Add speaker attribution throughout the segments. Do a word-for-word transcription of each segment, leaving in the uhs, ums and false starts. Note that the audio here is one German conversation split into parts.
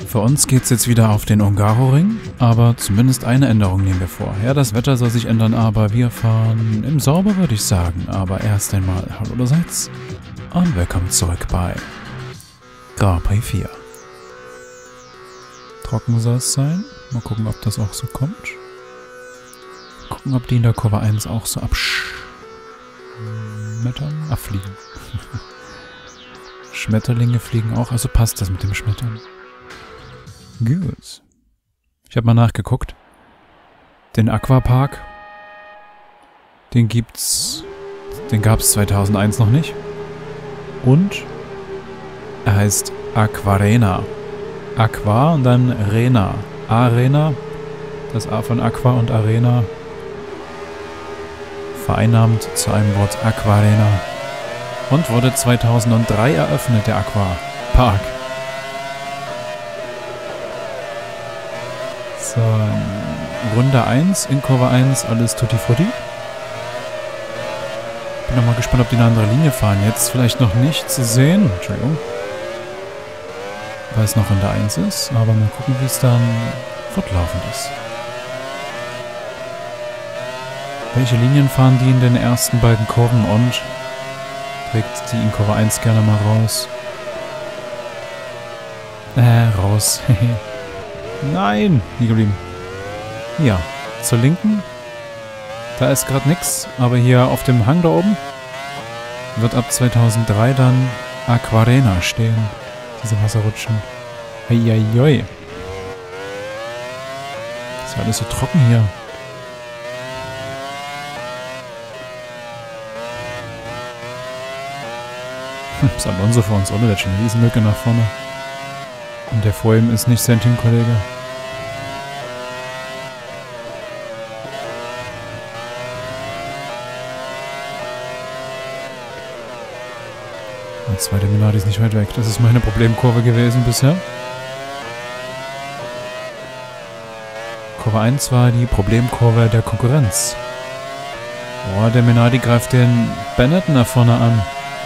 Speaker 1: Für uns geht's jetzt wieder auf den Ungaroring, aber zumindest eine Änderung nehmen wir vor. Ja, das Wetter soll sich ändern, aber wir fahren im Sauber, würde ich sagen. Aber erst einmal hallo allerseits und willkommen zurück bei Grand Prix vier. Trocken soll es sein. Mal gucken, ob das auch so kommt. Gucken, ob die in der Kurve eins auch so abschmettern, abfliegen. Schmetterlinge fliegen auch, also passt das mit dem Schmettern. Gut. Ich habe mal nachgeguckt. Den Aquapark, den gibt's, den gab's zweitausendeins noch nicht. Und er heißt Aquarena. Aqua und dann Rena. Arena, das A von Aqua und Arena, vereinnahmt zu einem Wort Aquarena. Und wurde zweitausenddrei eröffnet, der Aquapark. So, Runde eins, in Kurve eins, alles tutti frutti. Bin nochmal gespannt, ob die eine andere Linie fahren. Jetzt vielleicht noch nicht zu sehen. Entschuldigung. Weil es noch in der eins ist, aber mal gucken, wie es dann fortlaufend ist. Welche Linien fahren die in den ersten beiden Kurven und trägt die in Kurve eins gerne mal raus? Äh, raus. Nein! Hier geblieben. Ja, zur Linken. Da ist gerade nichts, aber hier auf dem Hang da oben wird ab zweitausenddrei dann Aquarena stehen. Diese Wasserrutschen. Eieioi. Ist ja alles so trocken hier. Hm, ist Alonso vor uns, oder? Der hat schon eine Riesenlücke nach vorne. Und der vor ihm ist nicht sein Teamkollege. Der zweite Minardi ist nicht weit weg. Das ist meine Problemkurve gewesen bisher. Kurve eins war die Problemkurve der Konkurrenz. Boah, der Minardi greift den Bennett nach vorne an.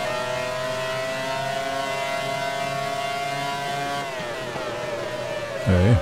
Speaker 1: Hey.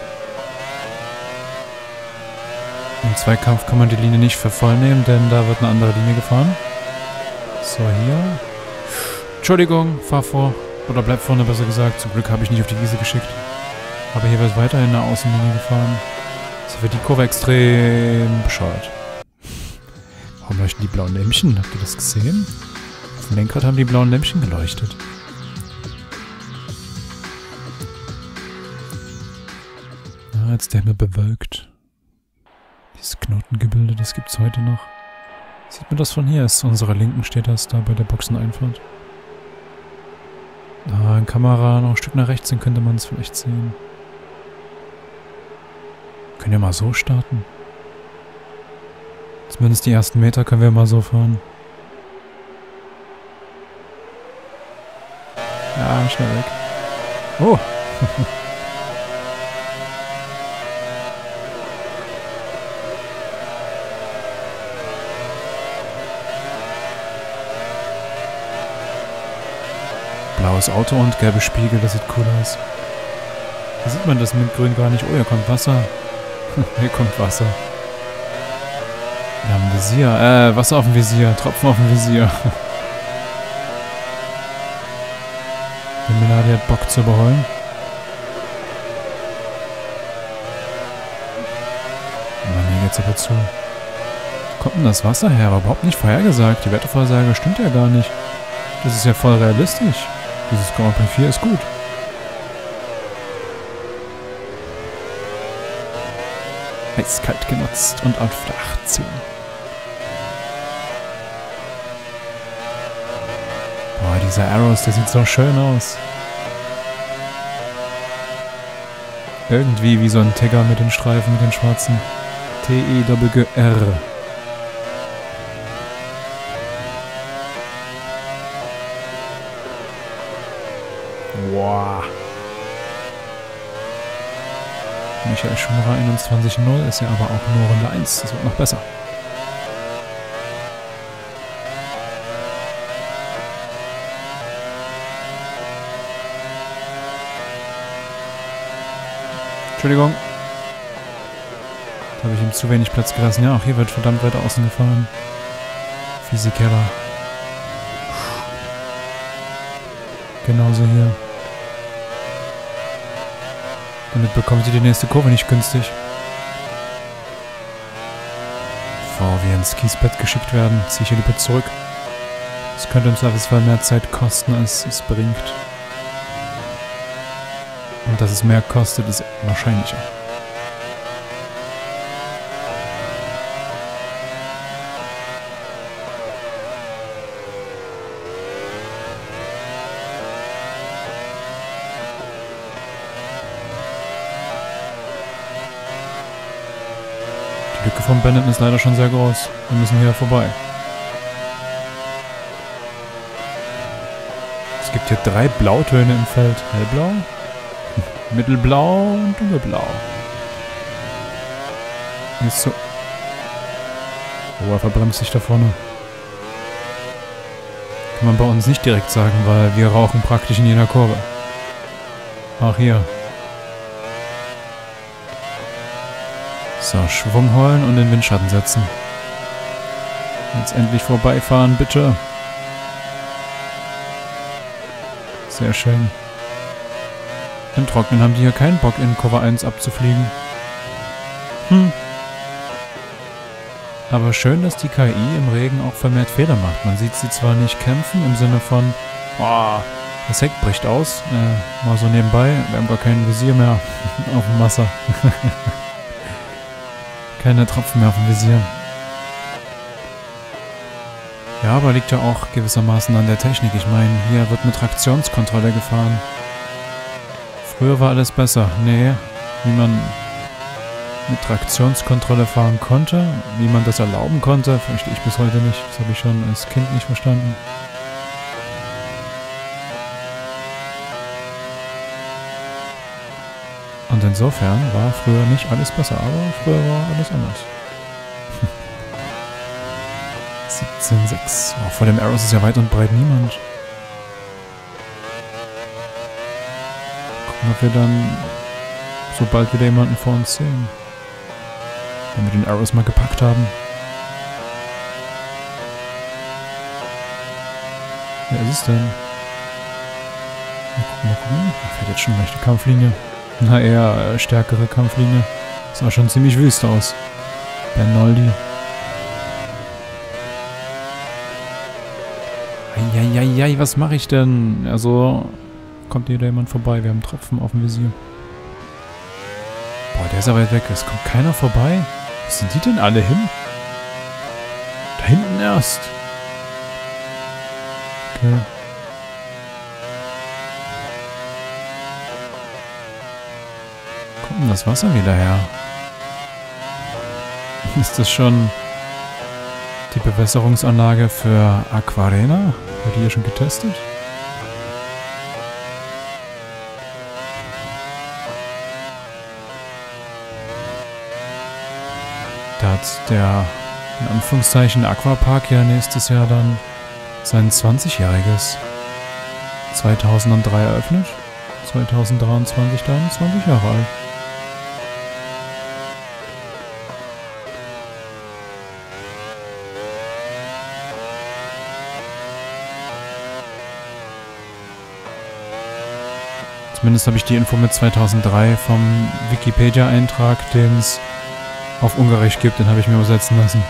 Speaker 1: Im Zweikampf kann man die Linie nicht für voll nehmen, denn da wird eine andere Linie gefahren. So, hier. Entschuldigung, fahr vor. Oder bleib vorne, besser gesagt. Zum Glück habe ich nicht auf die Wiese geschickt. Aber hier wird weiterhin eine Außenlinie gefahren. Das wird die Kurve extrem bescheuert. Warum leuchten die blauen Lämpchen? Habt ihr das gesehen? Auf dem Lenkrad haben die blauen Lämpchen geleuchtet. Ja, jetzt der Himmel bewölkt. Dieses Knotengebilde, das gibt's heute noch. Sieht man das von hier? Ist zu unserer Linken steht das da bei der Boxeneinfahrt. Ah, in Kamera noch ein Stück nach rechts, dann könnte man es vielleicht sehen. Können wir mal so starten. Zumindest die ersten Meter können wir mal so fahren. Ja, schnell weg. Oh! Blaues Auto und gelbe Spiegel, das sieht cool aus. Da sieht man das mit grün gar nicht. Oh, hier kommt Wasser. Hier kommt Wasser. Wir haben ein Visier. Äh, Wasser auf dem Visier. Tropfen auf dem Visier. Der Minardi hat Bock zu überholen. Mann, hier geht's aber zu. Wo kommt denn das Wasser her? Aber überhaupt nicht vorhergesagt. Die Wettervorhersage stimmt ja gar nicht. Das ist ja voll realistisch. Dieses Grand Prix vier ist gut. Eiskalt genutzt und auf achtzehn. Boah, dieser Arrows, der sieht so schön aus. Irgendwie wie so ein Tagger mit den Streifen, mit den schwarzen. T E G G R. Wow. Michael Schumacher einundzwanzig null ist ja aber auch nur Runde eins. Das wird noch besser. Entschuldigung. Da habe ich ihm zu wenig Platz gelassen. Ja, auch hier wird verdammt weit außen gefahren. Fisichella. Genauso hier. Damit bekommen sie die nächste Kurve nicht günstig. Bevor wir ins Kiesbett geschickt werden, ziehe ich hier lieber zurück. Das könnte im Zweifelsfall mehr Zeit kosten, als es bringt. Und dass es mehr kostet, ist wahrscheinlicher. Die Lücke von Benetton ist leider schon sehr groß. Wir müssen hier vorbei. Es gibt hier drei Blautöne im Feld. Hellblau, mittelblau und dunkelblau. Ist so. Oh, er verbremst sich da vorne. Kann man bei uns nicht direkt sagen, weil wir rauchen praktisch in jeder Kurve. Auch hier. So, Schwung holen und den Windschatten setzen. Jetzt endlich vorbeifahren, bitte. Sehr schön. Im Trocknen haben die hier keinen Bock, in Kurve eins abzufliegen. Hm. Aber schön, dass die K I im Regen auch vermehrt Fehler macht. Man sieht sie zwar nicht kämpfen, im Sinne von, oh, das Heck bricht aus. Äh, mal so nebenbei, wir haben gar kein Visier mehr auf dem Wasser. Keine Tropfen mehr auf dem Visier. Ja, aber liegt ja auch gewissermaßen an der Technik. Ich meine, hier wird mit Traktionskontrolle gefahren. Früher war alles besser. Nee, wie man mit Traktionskontrolle fahren konnte, wie man das erlauben konnte, verstehe ich bis heute nicht. Das habe ich schon als Kind nicht verstanden. Und insofern war früher nicht alles besser, aber früher war alles anders. siebzehn sechs. Oh, vor dem Arrows ist ja weit und breit niemand. Gucken, ob wir dann sobald wieder jemanden vor uns sehen. Wenn wir den Arrows mal gepackt haben. Wer ist es denn? Mal gucken, mal gucken. Da fährt jetzt schon eine leichte Kampflinie. Na eher äh, stärkere Kampflinie. Sah schon ziemlich wüst aus. Bernoldi. Eieiei, was mache ich denn? Also, kommt hier jemand vorbei? Wir haben Tropfen auf dem Visier. Boah, der ist ja weit weg. Es kommt keiner vorbei. Wo sind die denn alle hin? Da hinten erst. Okay. Kommt denn das Wasser wieder her? Ist das schon die Bewässerungsanlage für Aquarena? Wird die hier schon getestet? Da hat der, in Anführungszeichen, Aquapark ja nächstes Jahr dann sein zwanzigjähriges zweitausenddrei eröffnet. zweitausenddreiundzwanzig dann zwanzig Jahre alt. Zumindest habe ich die Info mit zweitausenddrei vom Wikipedia-Eintrag, den es auf Ungarisch gibt, den habe ich mir übersetzen lassen.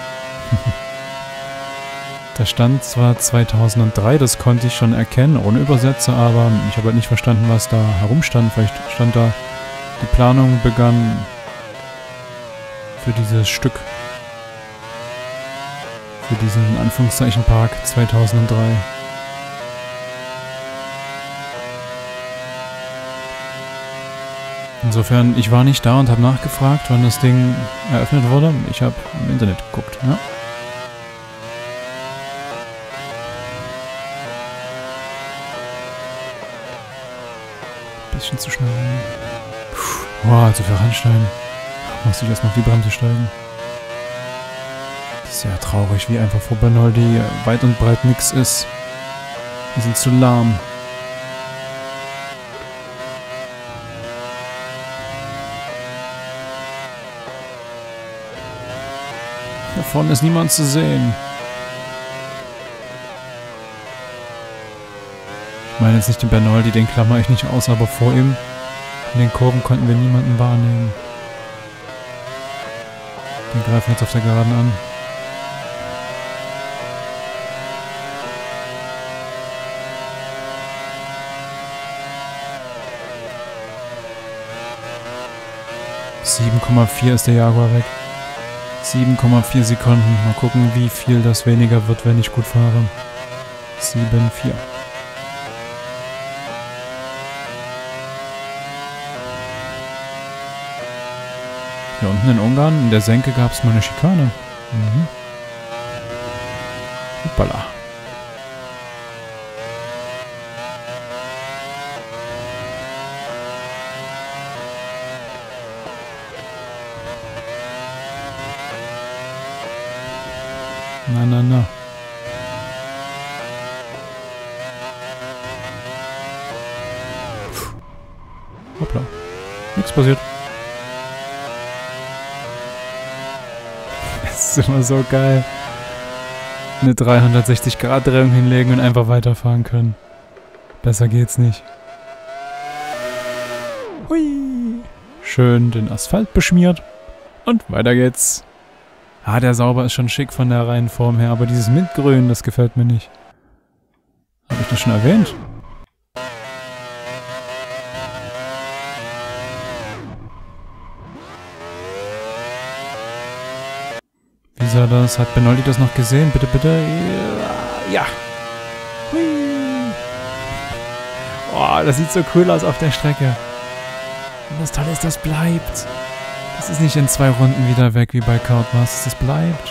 Speaker 1: Da stand zwar zweitausenddrei, das konnte ich schon erkennen, ohne Übersetzer, aber ich habe halt nicht verstanden, was da herumstand. Vielleicht stand da, die Planung begann für dieses Stück, für diesen, in Anführungszeichen, Park zweitausenddrei. Insofern, ich war nicht da und habe nachgefragt, wann das Ding eröffnet wurde. Ich habe im Internet geguckt, ja. Bisschen zu schnell. Boah, zu viel Randstein. Musste ich erstmal auf die Bremse steigen. Das ist ja traurig, wie einfach vor Bernoldi weit und breit nix ist. Die sind zu lahm. Da vorne ist niemand zu sehen. Ich meine jetzt nicht den Bernoldi, den klammer ich nicht aus, aber vor ihm in den Kurven konnten wir niemanden wahrnehmen. Den greifen jetzt auf der Geraden an. sieben Komma vier ist der Jaguar weg. sieben Komma vier Sekunden. Mal gucken, wie viel das weniger wird, wenn ich gut fahre. sieben Komma vier. Hier unten in Ungarn, in der Senke, gab es mal eine Schikane. Mhm. Hoppala. Na, na, na. Hoppla. Nichts passiert. Das ist immer so geil. Eine dreihundertsechzig Grad Drehung hinlegen und einfach weiterfahren können. Besser geht's nicht. Hui. Schön den Asphalt beschmiert. Und weiter geht's. Ah, der Sauber ist schon schick von der Reihenform her, aber dieses Mintgrün, das gefällt mir nicht. Habe ich das schon erwähnt? Wie sah das? Hat Bernoldi das noch gesehen? Bitte, bitte. Ja. Hui. Oh, das sieht so cool aus auf der Strecke. Und das Tolle ist, das bleibt. Das ist nicht in zwei Runden wieder weg, wie bei Cloudmasters. Das bleibt.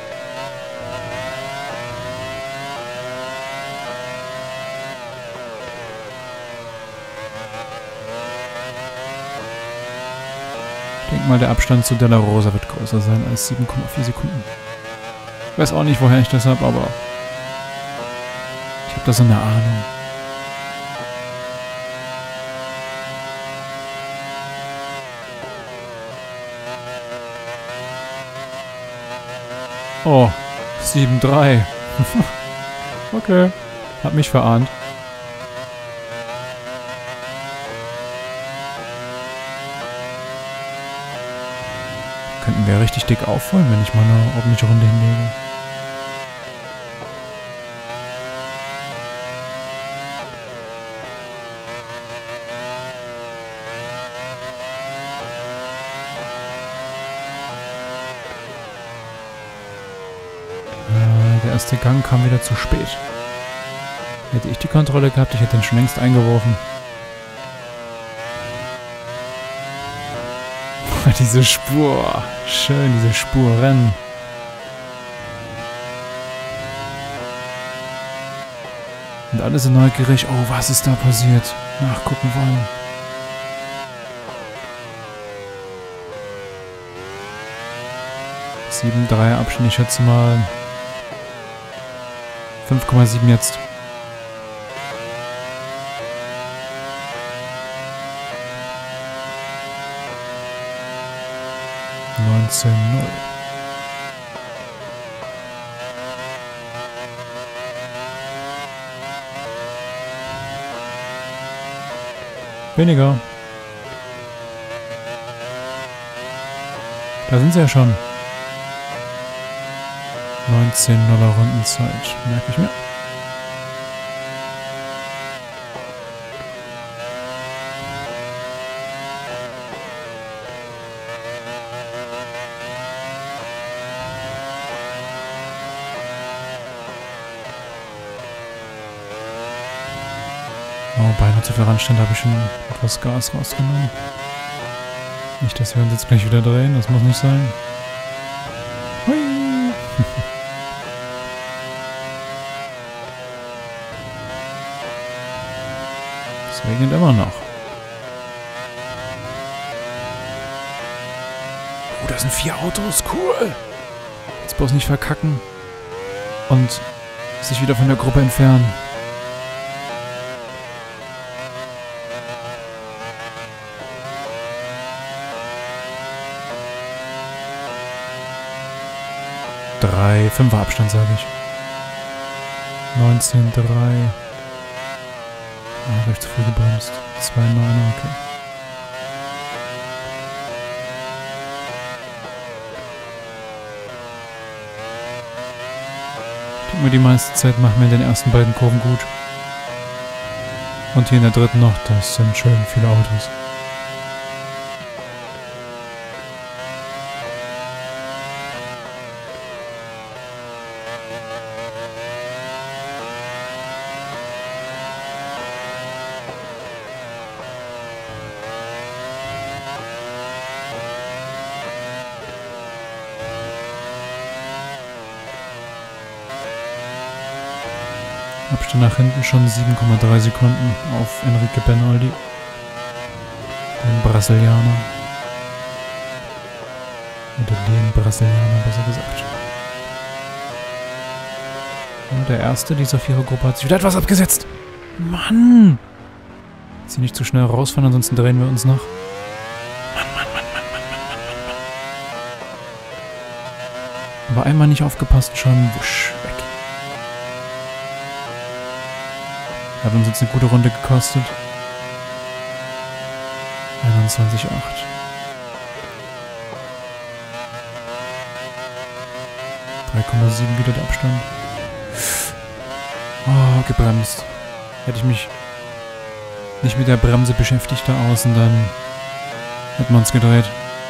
Speaker 1: Ich denke mal, der Abstand zu Della Rosa wird größer sein als sieben Komma vier Sekunden. Ich weiß auch nicht, woher ich das habe, aber ich habe da so eine Ahnung. Oh, sieben Komma drei. Okay, hab mich verahnt. Könnten wir richtig dick aufholen, wenn ich mal eine ordentliche Runde hinlege. Der erste Gang kam wieder zu spät. Hätte ich die Kontrolle gehabt, ich hätte ihn schon längst eingeworfen. Diese Spur. Schön, diese Spuren. Und alle sind neugierig. Oh, was ist da passiert? Nachgucken wollen. sieben Komma drei Abstand, ich schätze mal fünf Komma sieben jetzt. neunzehn null. Weniger. Da sind sie ja schon. neunzehn nuller Rundenzeit. Merke ich mir. Oh, beinahe zu viel Randstand, habe ich schon etwas Gas rausgenommen. Nicht, dass wir uns jetzt gleich wieder drehen, das muss nicht sein. Hui. Es regnet immer noch. Oh, da sind vier Autos, cool! Jetzt bloß nicht verkacken und sich wieder von der Gruppe entfernen. drei, fünfer Abstand, sage ich. neunzehn drei. Ah, hab ich zu früh gebremst. zwei neun, okay. Ich denke mir, die meiste Zeit machen wir in den ersten beiden Kurven gut. Und hier in der dritten noch, das sind schön viele Autos. Abstand nach hinten schon sieben Komma drei Sekunden auf Enrique Bernoldi, den Brasilianer. Oder den Brasilianer, besser gesagt. Und der erste dieser Vierergruppe hat sich wieder etwas abgesetzt. Mann! Jetzt hier nicht zu schnell rausfahren, ansonsten drehen wir uns noch. Mann, Mann, Mann, Mann, Mann, Mann, Mann, Mann. Aber einmal nicht aufgepasst, schon wusch, weg. Hat uns jetzt eine gute Runde gekostet. einundzwanzig acht. drei Komma sieben wieder der Abstand. Oh, gebremst. Hätte ich mich nicht mit der Bremse beschäftigt da außen, dann hätten wir uns gedreht.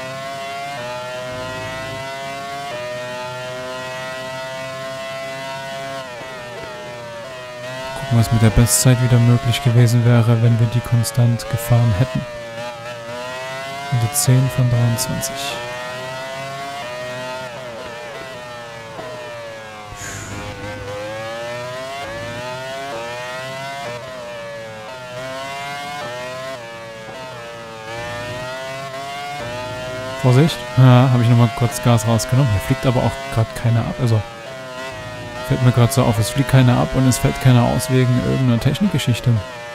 Speaker 1: Gucken, was mit der Bestzeit wieder möglich gewesen wäre, wenn wir die konstant gefahren hätten. Runde zehn von dreiundzwanzig. Vorsicht. Ja, habe ich nochmal kurz Gas rausgenommen. Hier fliegt aber auch gerade keiner ab. Also fällt mir gerade so auf, es fliegt keiner ab und es fällt keiner aus wegen irgendeiner Technikgeschichte.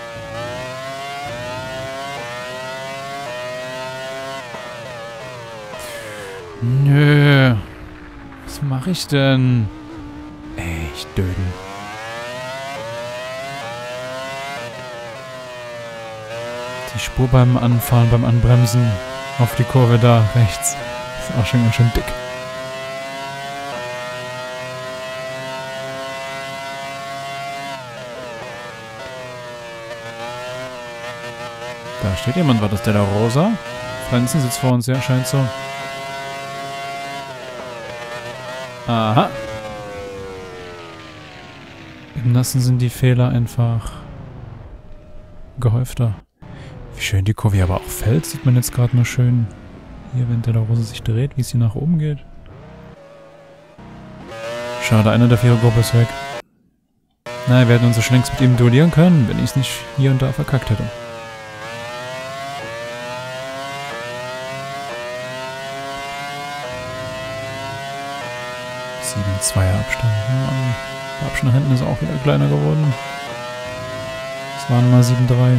Speaker 1: Nö. Was mache ich denn? Echt Döden. Die Spur beim Anfahren, beim Anbremsen auf die Kurve da rechts. Ist auch schon ganz schön dick. Da steht jemand, war das der da Rosa? Franzen sitzt vor uns, ja, scheint so. Aha. Im Nassen sind die Fehler einfach gehäufter. Wie schön die Kurve aber auch fällt, sieht man jetzt gerade nur schön. Hier, wenn der Rose sich dreht, wie es hier nach oben geht. Schade, einer der Vierergruppe ist weg. Naja, wir hätten uns so schon längst mit ihm duellieren können, wenn ich es nicht hier und da verkackt hätte. sieben zwei Abstand. Mann. Der Abstand nach hinten ist auch wieder kleiner geworden. Das waren mal sieben drei.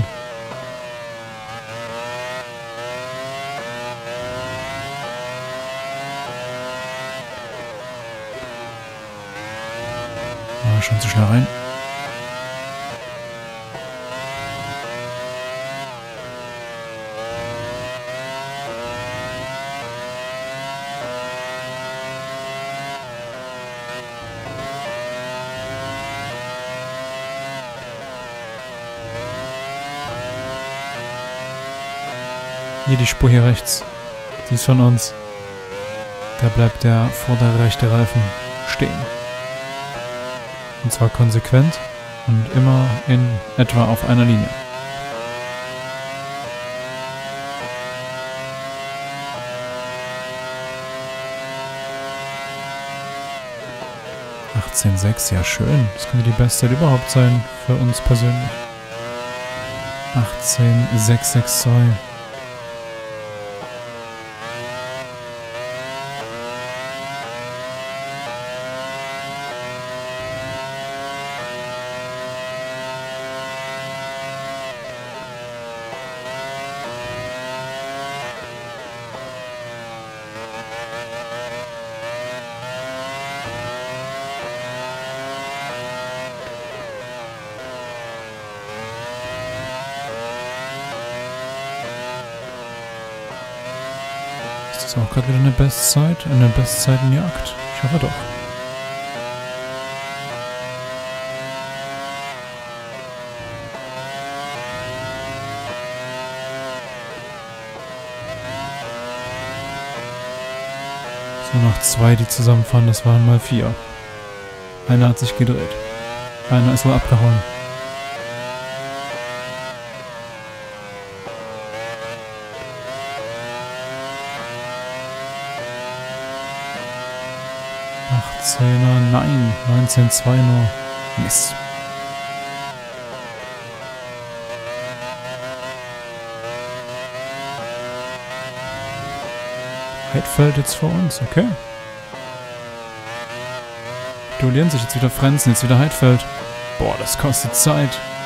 Speaker 1: Ah, schon zu schnell rein. Hier die Spur hier rechts. Die ist von uns. Da bleibt der vordere rechte Reifen stehen. Und zwar konsequent und immer in etwa auf einer Linie. achtzehn sechs, ja schön. Das könnte die Bestzeit überhaupt sein für uns persönlich. achtzehn sechs sechs zwei. Ist auch gerade wieder eine Bestzeit, eine Bestzeitenjagd. Ich hoffe doch. Nur noch zwei, die zusammenfahren, das waren mal vier. Einer hat sich gedreht. Einer ist wohl abgehauen. achtzehner, nein, neunzehn Komma zwei nur. Mist. Heidfeld jetzt vor uns, okay. Duellieren sich jetzt wieder Frenzen, jetzt wieder Heidfeld. Boah, das kostet Zeit.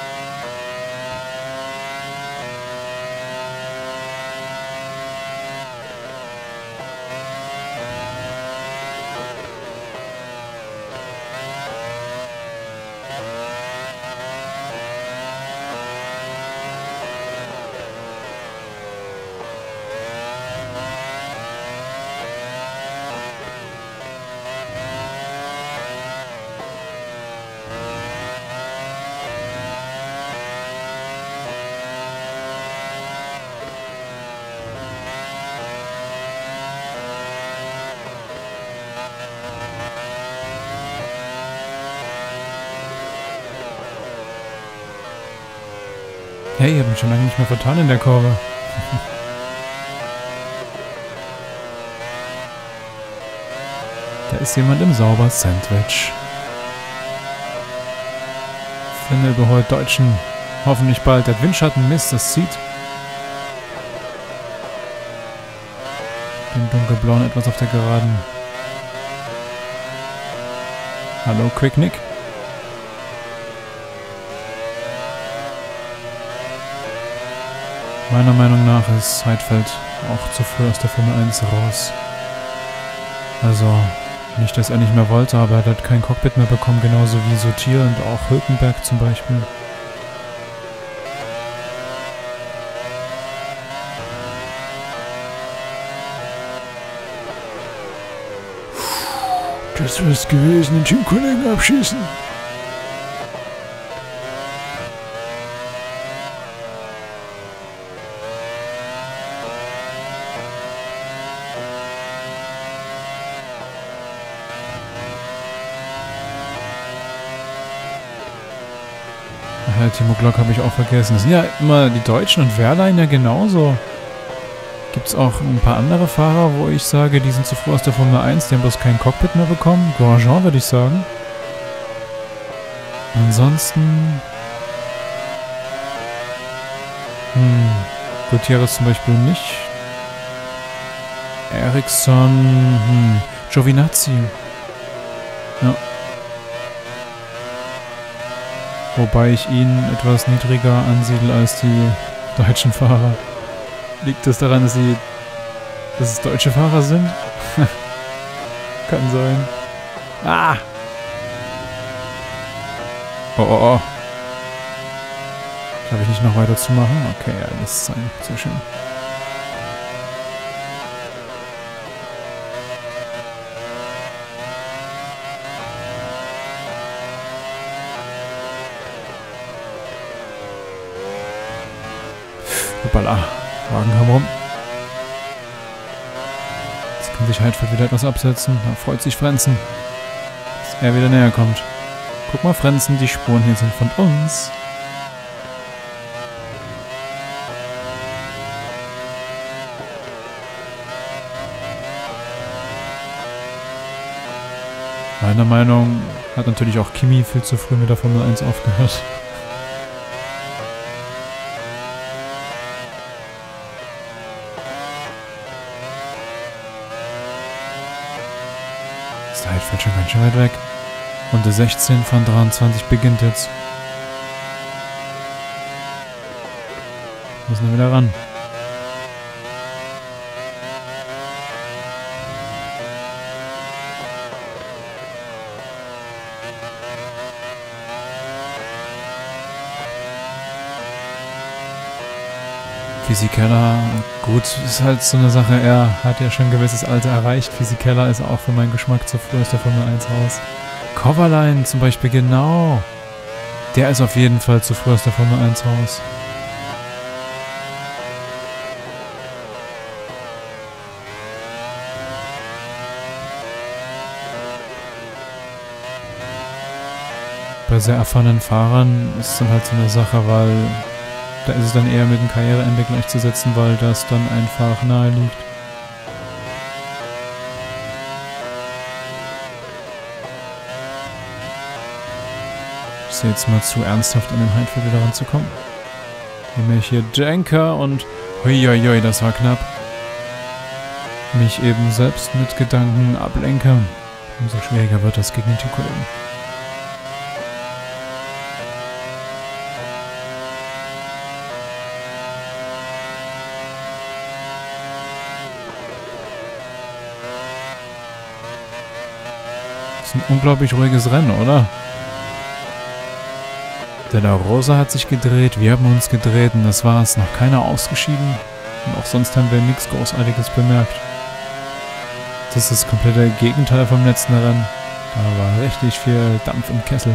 Speaker 1: Hey, ich habe mich schon lange nicht mehr vertan in der Kurve. Da ist jemand im Sauber-Sandwich. Fenne überholt Deutschen. Hoffentlich bald. Der Windschatten, Mist, das zieht. Den dunkelblauen etwas auf der Geraden. Hallo, Quick Nick. Meiner Meinung nach ist Heidfeld auch zu früh aus der Formel eins raus. Also, nicht, dass er nicht mehr wollte, aber er hat kein Cockpit mehr bekommen, genauso wie Sotir und auch Hülkenberg zum Beispiel. Das wär's gewesen, den Teamkollegen abschießen. Ja, Timo Glock habe ich auch vergessen. Das sind ja immer die Deutschen und Wehrlein ja genauso. Gibt es auch ein paar andere Fahrer, wo ich sage, die sind zu früh aus der Formel eins, die haben bloß kein Cockpit mehr bekommen. Grosjean würde ich sagen. Ansonsten... Hm, Gutierrez zum Beispiel nicht. Ericsson, hm, Giovinazzi. Ja. Wobei ich ihn etwas niedriger ansiedle als die deutschen Fahrer. Liegt es daran, dass sie dass es deutsche Fahrer sind? Kann sein. Ah! Oh, oh, oh. Darf ich nicht noch weiter zu machen? Okay, ja, das ist sein. Sehr schön. Hoppala. Wagen kam rum. Jetzt kann sich Heidfeld wieder etwas absetzen. Da freut sich Frenzen, dass er wieder näher kommt. Guck mal, Frenzen, die Spuren hier sind von uns. Meiner Meinung nach hat natürlich auch Kimi viel zu früh mit der Formel eins aufgehört. Ist der Heidfeld schon ganz schön weit weg. Runde sechzehn von dreiundzwanzig beginnt jetzt. Müssen wir wieder ran. Fisichella, gut, ist halt so eine Sache, er hat ja schon ein gewisses Alter erreicht. Fisichella ist auch für meinen Geschmack zu früh aus der Formel eins raus. Kovalainen zum Beispiel, genau. Der ist auf jeden Fall zu früh aus der Formel eins raus. Bei sehr erfahrenen Fahrern ist es dann halt so eine Sache, weil da ist es dann eher mit dem Karriereende gleichzusetzen, weil das dann einfach nahe liegt. Ich sehe jetzt mal zu ernsthaft an den Heidfeld wieder ranzukommen. Je mehr ich hier denke und huiuiui, das war knapp. Mich eben selbst mit Gedanken ablenke, umso schwieriger wird das gegen den Teamkollegen. Das ist ein unglaublich ruhiges Rennen, oder? Der La Rosa hat sich gedreht, wir haben uns gedreht und das war's. Noch keiner ausgeschieden. Und auch sonst haben wir nichts Großartiges bemerkt. Das ist das komplette Gegenteil vom letzten Rennen. Da war richtig viel Dampf im Kessel.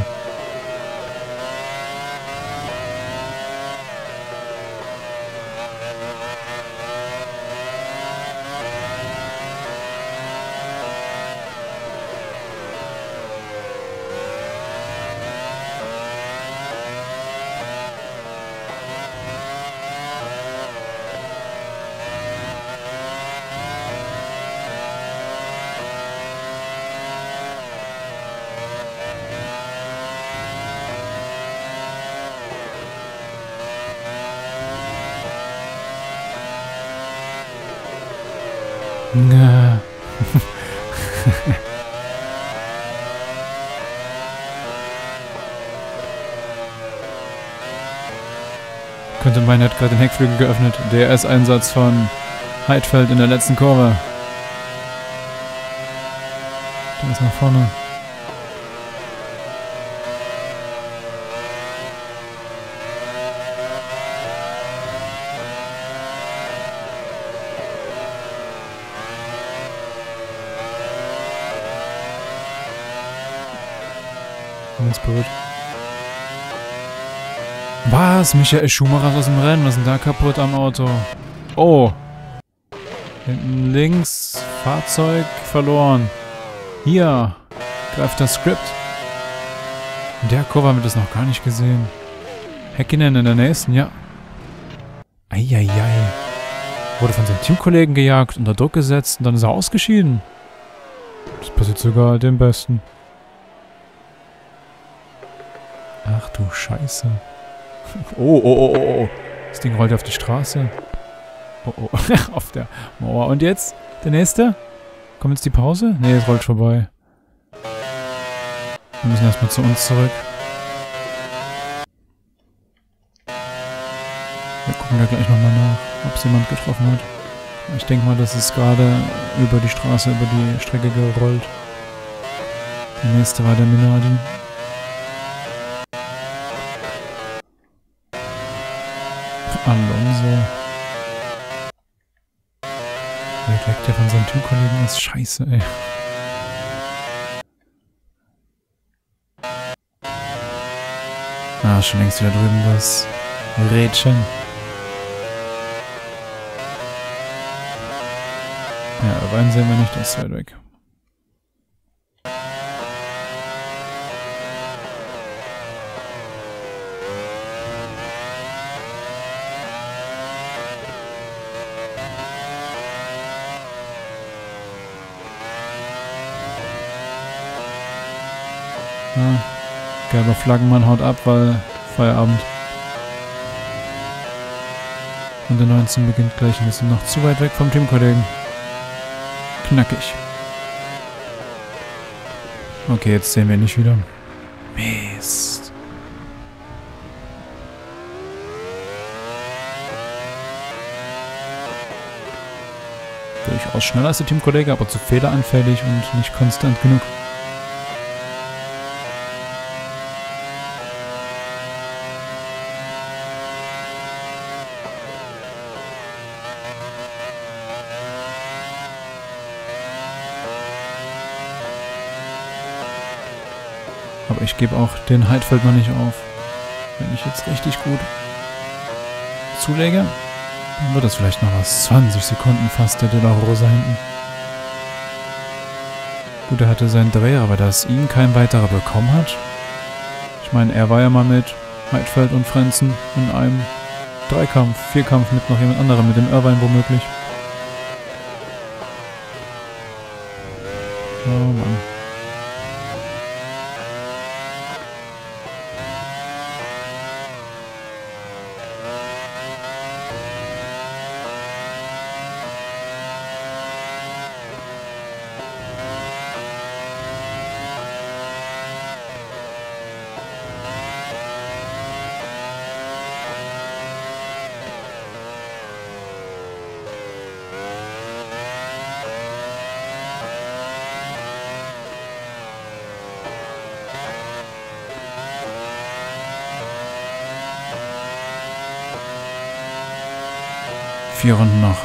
Speaker 1: Na. Könnte meinen, hat gerade den Heckflügel geöffnet. D R S-Einsatz von Heidfeld in der letzten Kurve. Der ist nach vorne. Berührt. Was? Michael Schumacher ist aus dem Rennen. Was ist denn da kaputt am Auto? Oh. Hinten links. Fahrzeug verloren. Hier. Greift das Skript. In der Kurve haben wir das noch gar nicht gesehen. Häkkinen in der nächsten, ja. Eieiei. Wurde von seinem Teamkollegen gejagt, unter Druck gesetzt und dann ist er ausgeschieden. Das passiert sogar dem Besten. Ach du Scheiße. Oh, oh, oh, oh, oh. Das Ding rollt auf die Straße. Oh, oh. Auf der Mauer. Und jetzt? Der nächste? Kommt jetzt die Pause? Nee, es rollt vorbei. Wir müssen erstmal zu uns zurück. Wir gucken da gleich nochmal nach, ob es jemand getroffen hat. Ich denke mal, das ist gerade über die Straße, über die Strecke gerollt. Der nächste war der Minardi. Alonso. Der leckt ja von seinem Teamkollegen ist scheiße, ey. Ah, schon längst wieder drüben das Rädchen. Ja, Wein sehen wir nicht, das ist weit weg. Ja, gelber Flaggenmann haut ab, weil Feierabend. Und der neunzehn beginnt gleich. Wir sind noch zu weit weg vom Teamkollegen. Knackig. Okay, jetzt sehen wir ihn nicht wieder. Mist. Durchaus schneller als der Teamkollege, aber zu fehleranfällig und nicht konstant genug. Aber ich gebe auch den Heidfeld noch nicht auf. Wenn ich jetzt richtig gut zulege, dann wird das vielleicht noch was. zwanzig Sekunden fast, der De La Rosa hinten. Gut, er hatte seinen Dreher, aber dass ihn kein weiterer bekommen hat. Ich meine, er war ja mal mit Heidfeld und Frentzen in einem Dreikampf, Vierkampf mit noch jemand anderem, mit dem Irvine womöglich. Oh Mann. Vier Runden noch.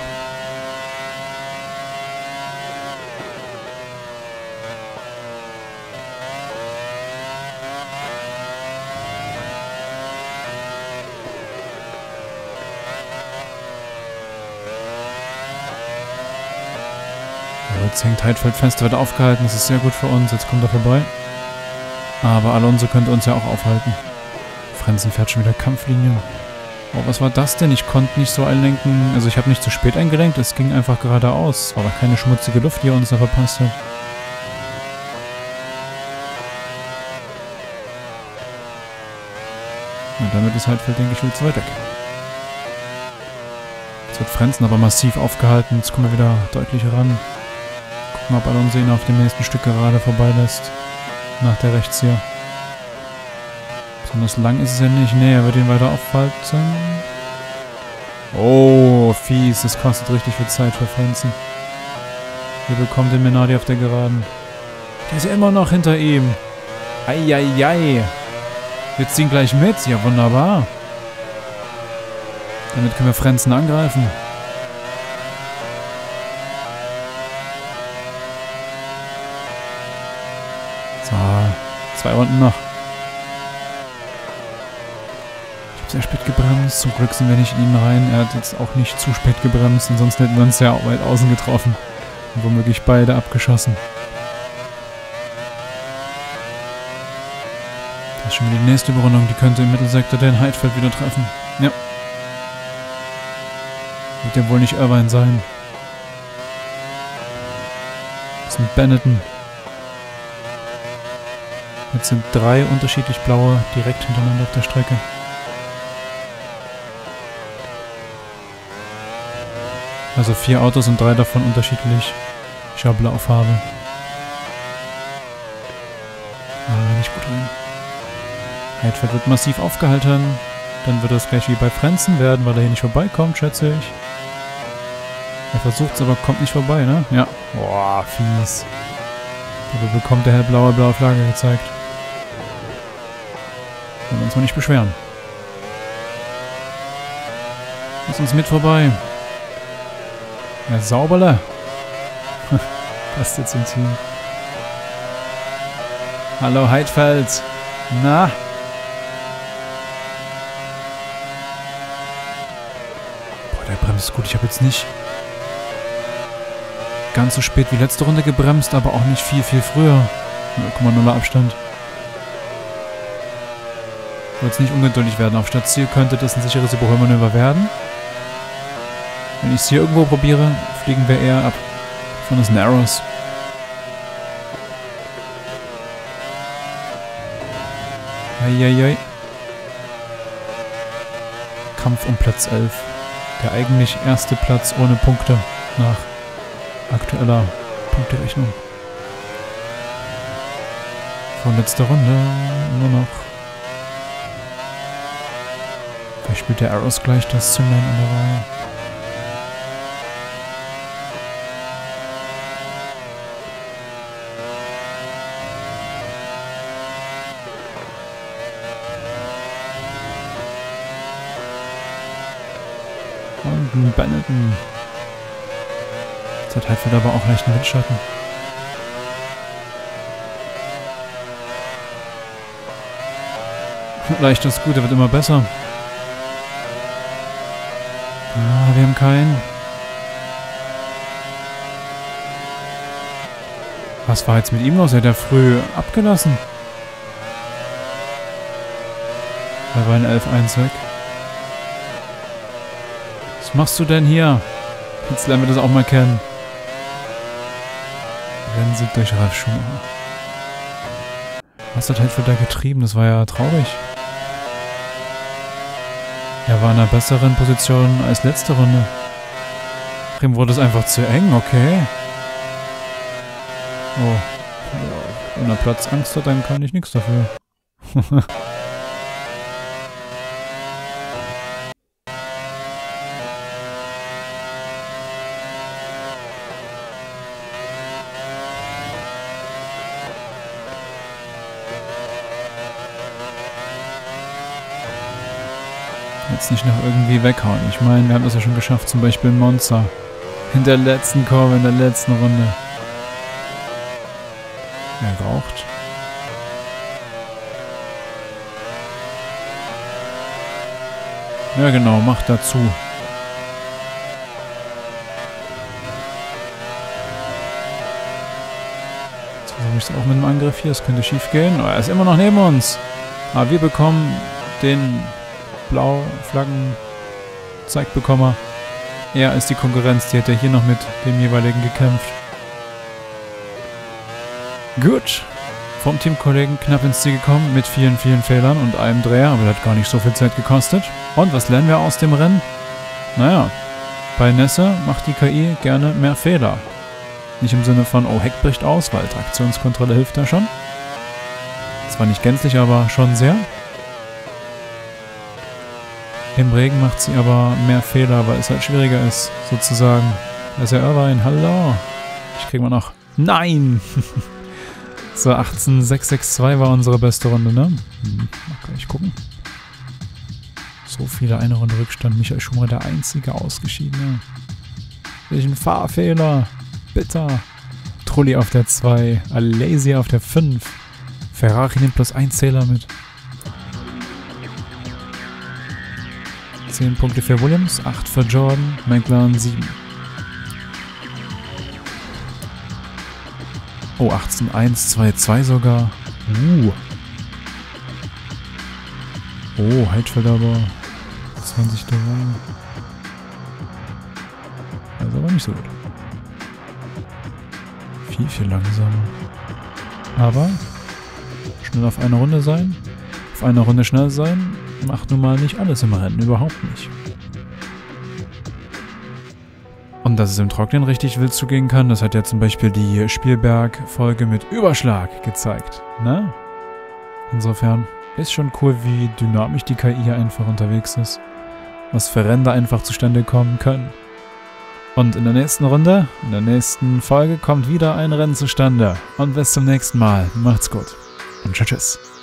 Speaker 1: Jetzt hängt Heidfeld fest, wird aufgehalten. Das ist sehr gut für uns. Jetzt kommt er vorbei. Aber Alonso könnte uns ja auch aufhalten. Frentzen fährt schon wieder Kampflinie. Oh, was war das denn? Ich konnte nicht so einlenken. Also ich habe nicht zu spät eingelenkt. Es ging einfach geradeaus. Es war aber keine schmutzige Luft, die er uns da verpasst hat. Und damit ist Heidfeld, denke ich, viel zu weit weg. Jetzt wird Frentzen aber massiv aufgehalten. Jetzt kommen wir wieder deutlich ran. Gucken, ob Alonso ihn auf dem nächsten Stück gerade vorbeilässt. Nach der rechts hier. Besonders lang ist es ja nicht. Nee, er wird ihn weiter aufhalten. Oh, fies. Das kostet richtig viel Zeit für Frentzen. Hier bekommt den Minardi auf der Geraden. Der ist ja immer noch hinter ihm. Eieiei. Wir ziehen gleich mit. Ja, wunderbar. Damit können wir Frentzen angreifen. So, zwei Runden noch. Ich habe sehr spät gebremst. Zum Glück sind wir nicht in ihn rein. Er hat jetzt auch nicht zu spät gebremst. Ansonsten hätten wir uns sehr weit außen getroffen. Und womöglich beide abgeschossen. Das ist schon wieder die nächste Überrundung. Die könnte im Mittelsektor den Heidfeld wieder treffen. Ja. Wird ja wohl nicht Irvine sein. Das ist ein Benetton. Jetzt sind drei unterschiedlich blaue direkt hintereinander auf der Strecke. Also vier Autos und drei davon unterschiedlich Blauffarbe. Ah, nicht gut rein. Heidfeld wird massiv aufgehalten. Dann wird das gleich wie bei Frentzen werden, weil er hier nicht vorbeikommt, schätze ich. Er versucht es, aber kommt nicht vorbei, ne? Ja. Boah, fies. Aber bekommt der hellblaue blaue Flagge gezeigt. Wollen wir uns mal nicht beschweren. Lass uns mit vorbei. Ja, sauberle. Passt jetzt im Team. Hallo Heidfeld. Na? Boah, der bremst gut. Ich habe jetzt nicht ganz so spät wie letzte Runde gebremst, aber auch nicht viel, viel früher. null Komma null Abstand. Ich will jetzt nicht ungeduldig werden. Auf Stadtziel könnte das ein sicheres Überholmanöver werden. Wenn ich es hier irgendwo probiere, fliegen wir eher ab von den Narrows. Eieiei. Kampf um Platz elf. Der eigentlich erste Platz ohne Punkte nach aktueller Punkterechnung. Vorletzte Runde. Nur noch. Vielleicht spielt der Arrows gleich das Zünglein in der Reihe. Und ein Benetton. Jetzt hat Heidfeld aber auch leicht einen Windschatten. Leicht ist gut, der wird immer besser. Ah, wir haben keinen. Was war jetzt mit ihm los? Er hat ja früh abgelassen. Da war ein elf eins weg. Was machst du denn hier? Jetzt lernen wir das auch mal kennen. Rennsieg durch Ralf Schumacher. Was hat Heidfeld da getrieben? Das war ja traurig. Er war in einer besseren Position als letzte Runde. Ihm wurde es einfach zu eng, okay. Oh. Ja, wenn er Platzangst hat, dann kann ich nichts dafür. Jetzt nicht noch irgendwie weghauen. Ich meine, wir haben das ja schon geschafft, zum Beispiel in Monza. In der letzten Kurve, in der letzten Runde. Er raucht. Ja genau, macht dazu. Jetzt versuche ich es auch mit dem Angriff hier. Es könnte schief gehen. Oh, er ist immer noch neben uns. Aber wir bekommen den Blau-Flaggen-Zeigbekommer. Er ist die Konkurrenz, die hat ja hier noch mit dem jeweiligen gekämpft. Gut. Vom Teamkollegen knapp ins Ziel gekommen mit vielen, vielen Fehlern und einem Dreher, aber das hat gar nicht so viel Zeit gekostet. Und was lernen wir aus dem Rennen? Naja, bei Nässe macht die K I gerne mehr Fehler. Nicht im Sinne von, oh, Heck bricht aus, weil Traktionskontrolle hilft da schon. Zwar nicht gänzlich, aber schon sehr. Im Regen macht sie aber mehr Fehler, weil es halt schwieriger ist, sozusagen. Da ist ja Irvine, hallo. Ich krieg mal noch. Nein! So, achtzehn sechs sechs zwei war unsere beste Runde, ne? Hm, kann ich gucken. So viele, eine Runde Rückstand. Michael Schumacher, der einzige Ausgeschiedene. Welchen Fahrfehler. Bitter. Trulli auf der zwei. Alesi auf der fünf. Ferrari nimmt plus ein Zähler mit. zehn Punkte für Williams, acht für Jordan, McLaren sieben. Oh, achtzehn eins zwei zwei sogar. Uh. Oh, Heidfeld aber zwanzig dabei. Also aber nicht so gut. Viel, viel langsamer. Aber schnell auf eine Runde sein. Auf einer Runde schnell sein. Macht nun mal nicht alles im Rennen, überhaupt nicht. Und dass es im Trocknen richtig wild zugehen kann, das hat ja zum Beispiel die Spielberg-Folge mit Überschlag gezeigt, ne? Insofern ist schon cool, wie dynamisch die K I hier einfach unterwegs ist. Was für Rennen da einfach zustande kommen können. Und in der nächsten Runde, in der nächsten Folge kommt wieder ein Rennen zustande. Und bis zum nächsten Mal. Macht's gut. Und tschüss.